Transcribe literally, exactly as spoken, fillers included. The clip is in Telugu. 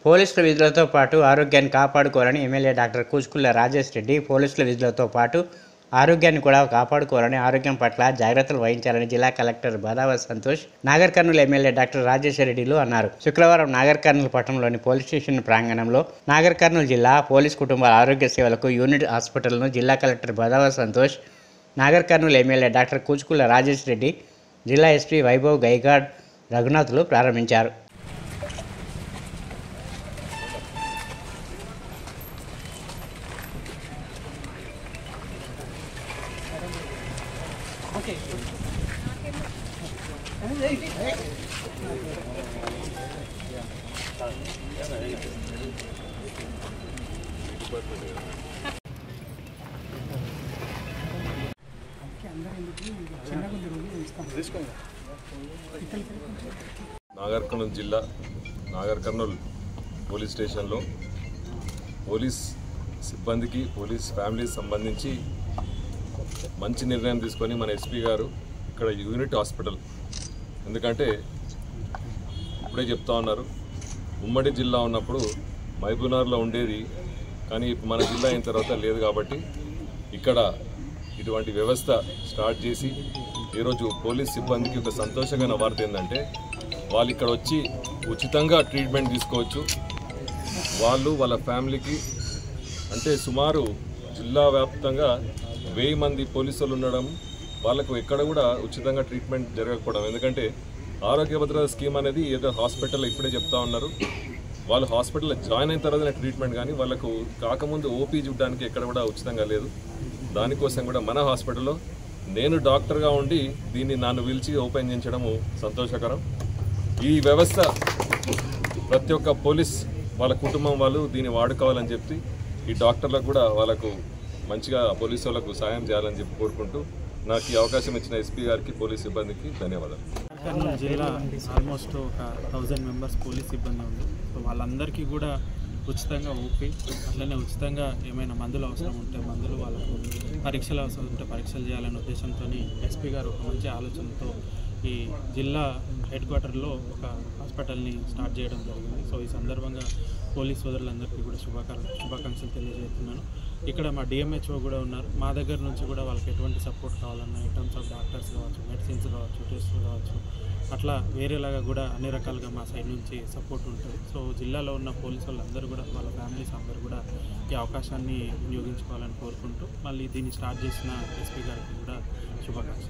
పోలీసుల విధులతో పాటు ఆరోగ్యాన్ని కాపాడుకోవాలని ఎమ్మెల్యే డాక్టర్ కూచుకుల్ల రాజేష్ రెడ్డి పోలీసుల విధులతో పాటు ఆరోగ్యాన్ని కూడా కాపాడుకోవాలని ఆరోగ్యం పట్ల జాగ్రత్తలు వహించాలని జిల్లా collector Badava Santosh Nagar Kurnool MLA doctor Rajesh రెడ్డిలు అన్నారు. శుక్రవారం నాగర్ కర్నూలు పట్టణంలోని పోలీస్ స్టేషన్ ప్రాంగణంలో నాగర్ కర్నూలు జిల్లా పోలీస్ కుటుంబాల ఆరోగ్య సేవలకు యూనిట్ హాస్పిటల్ను జిల్లా collector Badava Santosh, Nagar Kurnool MLA doctor Kuchukulla Rajesh Reddy, జిల్లా ఎస్పీ వైభవ్ గైగాడ్ రఘునాథ్లు ప్రారంభించారు. నాగర్ కర్నూలు జిల్లా నాగర్ కర్నూలు పోలీస్ స్టేషన్లో పోలీస్ సిబ్బందికి పోలీస్ ఫ్యామిలీకి సంబంధించి మంచి నిర్ణయం తీసుకొని మన ఎస్పీ గారు ఇక్కడ యూనిట్ హాస్పిటల్, ఎందుకంటే ఇప్పుడే చెప్తా ఉన్నారు ఉమ్మడి జిల్లా ఉన్నప్పుడు మహబూబ్నగర్లో ఉండేది, కానీ మన జిల్లా అయిన తర్వాత లేదు. కాబట్టి ఇక్కడ ఇటువంటి వ్యవస్థ స్టార్ట్ చేసి ఈరోజు పోలీస్ సిబ్బందికి ఒక సంతోషమైన వార్త ఏంటంటే వాళ్ళు ఇక్కడ వచ్చి ఉచితంగా ట్రీట్మెంట్ తీసుకోవచ్చు. వాళ్ళు వాళ్ళ ఫ్యామిలీకి, అంటే సుమారు జిల్లా వ్యాప్తంగా వెయ్యి మంది పోలీసులు ఉండడం, వాళ్ళకు ఎక్కడ కూడా ఉచితంగా ట్రీట్మెంట్ జరగకపోవడం. ఎందుకంటే ఆరోగ్య భద్రత స్కీమ్ అనేది ఏదో హాస్పిటల్ ఇప్పుడే చెప్తా ఉన్నారు, వాళ్ళు హాస్పిటల్లో జాయిన్ అయిన తర్వాత ట్రీట్మెంట్, కానీ వాళ్ళకు కాకముందు ఓపీ చూడడానికి ఎక్కడ కూడా ఉచితంగా లేదు. దానికోసం కూడా మన హాస్పిటల్లో నేను డాక్టర్గా ఉండి దీన్ని నన్ను పిలిచి ఓపెన్ చేయించడము సంతోషకరం. ఈ వ్యవస్థ ప్రతి ఒక్క పోలీస్ వాళ్ళ కుటుంబం వాళ్ళు దీన్ని వాడుకోవాలని చెప్పి ఈ డాక్టర్లకు కూడా వాళ్ళకు మంచిగా పోలీసు వాళ్ళకు సాయం చేయాలని చెప్పి కోరుకుంటూ నాకు ఈ అవకాశం ఇచ్చిన ఎస్పీ గారికి, పోలీస్ సిబ్బందికి ధన్యవాదాలు. కర్నూలు జిల్లా ఆల్మోస్ట్ ఒక థౌజండ్ మెంబర్స్ పోలీస్ సిబ్బంది ఉంది. సో వాళ్ళందరికీ కూడా ఉచితంగా ఓపీ, అట్లనే ఉచితంగా ఏమైనా మందులు అవసరం ఉంటే మందులు, వాళ్ళకు పరీక్షలు అవసరం ఉంటే పరీక్షలు చేయాలనే ఉద్దేశంతో ఎస్పీ గారు ఒక మంచి ఆలోచనతో ఈ జిల్లా హెడ్ క్వార్టర్లో ఒక హాస్పిటల్ని స్టార్ట్ చేయడం జరిగింది. సో ఈ సందర్భంగా పోలీస్ సోదరులందరికీ కూడా శుభాకాంక్ష శుభాకాంక్షలు తెలియజేస్తున్నాను. ఇక్కడ మా డిఎంహెచ్ఓ కూడా ఉన్నారు. మా దగ్గర నుంచి కూడా వాళ్ళకి ఎటువంటి సపోర్ట్ కావాలన్నా ఇన్ టర్మ్స్ ఆఫ్ డాక్టర్స్ కావచ్చు, మెడిసిన్స్ కావచ్చు, టెస్టులు కావచ్చు, అట్లా వేరేలాగా కూడా అన్ని రకాలుగా మా సైడ్ నుంచి సపోర్ట్ ఉంటుంది. సో జిల్లాలో ఉన్న పోలీసు వాళ్ళందరూ కూడా వాళ్ళ ఫ్యామిలీస్ అందరూ కూడా ఈ అవకాశాన్ని వినియోగించుకోవాలని కోరుకుంటూ మళ్ళీ దీన్ని స్టార్ట్ చేసిన ఎస్పీ గారికి కూడా శుభాకాంక్షలు.